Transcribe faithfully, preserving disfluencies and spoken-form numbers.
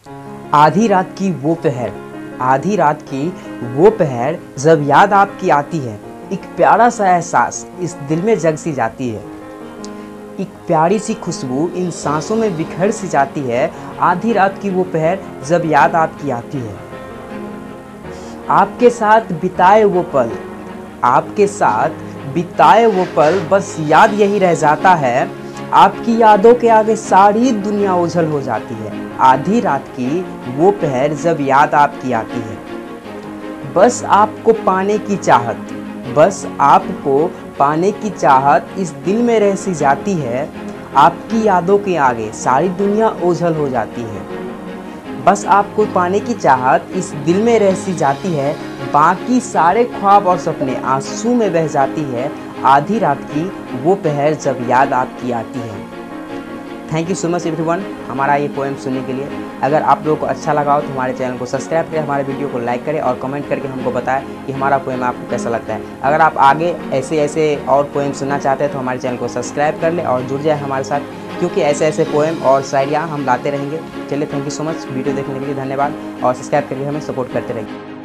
आधी रात की वो पहर, आधी रात की वो पहर जब याद आपकी आती है, एक प्यारा सा एहसास इस दिल में जग सी जाती है। एक प्यारी सी खुशबू इन सांसों में बिखर सी जाती है। आधी रात की वो पहर जब याद आपकी आती है। आपके साथ बिताए वो पल, आपके साथ बिताए वो पल बस याद यही रह जाता है। आपकी यादों के आगे सारी दुनिया ओझल हो जाती है। आधी रात की वो पहर जब याद आपकी आती है। बस आपको पाने की चाहत, बस आपको पाने की चाहत इस दिल में रह सी जाती है। आपकी यादों के आगे सारी दुनिया ओझल हो जाती है। बस आपको पाने की चाहत इस दिल में रह सी जाती है। बाकी सारे ख्वाब और सपने आंसू में बह जाती है। आधी रात की वो पहर जब याद आपकी आती है। Thank you so much everyone हमारा ये पोएम सुनने के लिए। अगर आप लोगों को अच्छा लगा हो तो हमारे चैनल को सब्सक्राइब करें, हमारे वीडियो को लाइक करें और कमेंट करके हमको बताएं कि हमारा पोएम आपको कैसा लगता है। अगर आप आगे ऐसे ऐसे और पोएम सुनना चाहते हैं तो हमारे चैनल को सब्सक्राइब कर लें और जुड़ जाए हमारे साथ, क्योंकि ऐसे ऐसे पोएम और शायरियाँ हम लाते रहेंगे। चलिए, thank you so much video देखने के लिए, धन्यवाद और सब्सक्राइब करके हमें सपोर्ट करते रहिए।